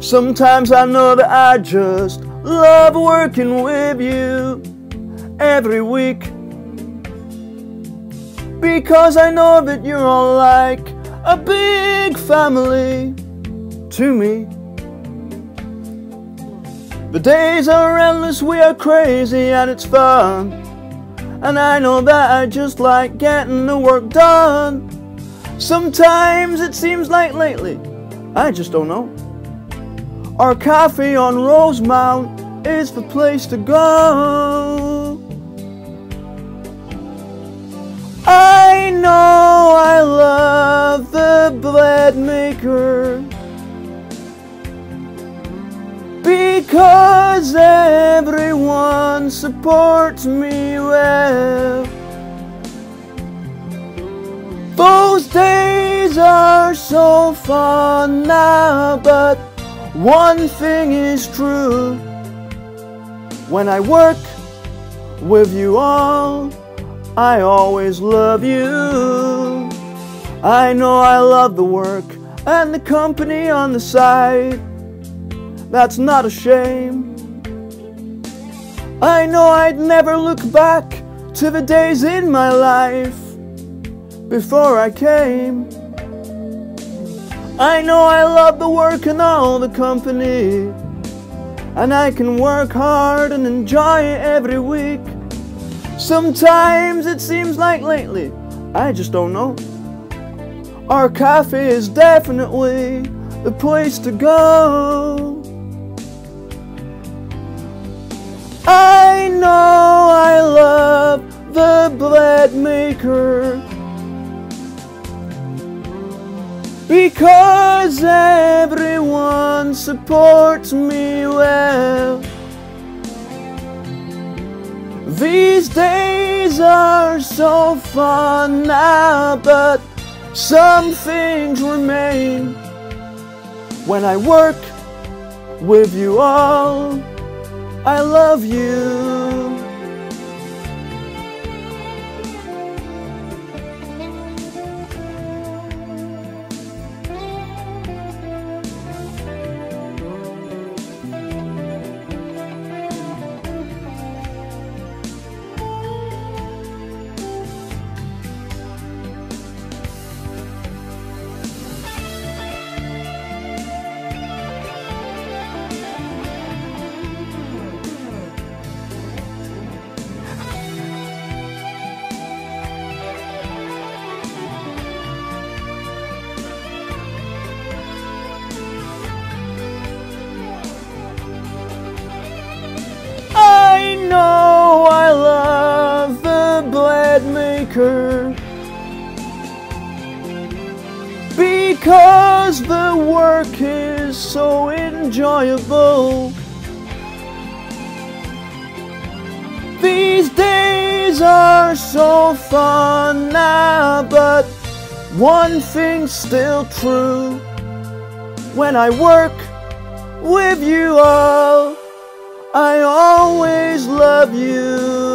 Sometimes I know that I just love working with you every week, because I know that you're all like a big family to me. The days are endless, we are crazy and it's fun, and I know that I just like getting the work done. Sometimes it seems like lately, I just don't know, our cafe on Rosemount is the place to go. I know I love the bread maker, because everyone supports me well. Those days are so fun now, but one thing is true: when I work with you all, I always love you. I know I love the work and the company on the side. That's not a shame. I know I'd never look back to the days in my life before I came. I know I love the work and all the company, and I can work hard and enjoy it every week. Sometimes it seems like lately, I just don't know, our cafe is definitely the place to go. I know I love the bread maker, because everyone supports me well. These days are so fun now, but some things remain. When I work with you all, I love you. I know I love the bread maker, because the work is so enjoyable. These days are so fun now, but one thing's still true: when I work with you all, I always love you.